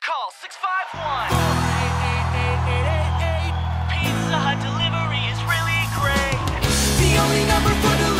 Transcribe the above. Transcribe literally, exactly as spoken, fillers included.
Call six five one, four eight eight, eight eight eight eight. Pizza Hut delivery is really great. The only number for delivery.